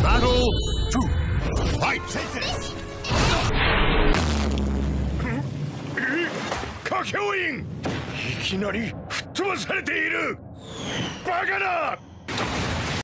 Battle 2. Fight! 歌教員、いきなり吹っ飛ばされている。バカな。